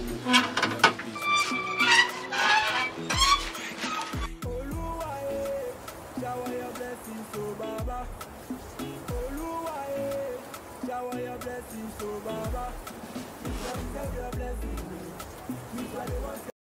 Oluwa, shower your blessings, oh Baba. Oluwa, shower your blessings, oh Baba. Shower your blessings, oh Baba.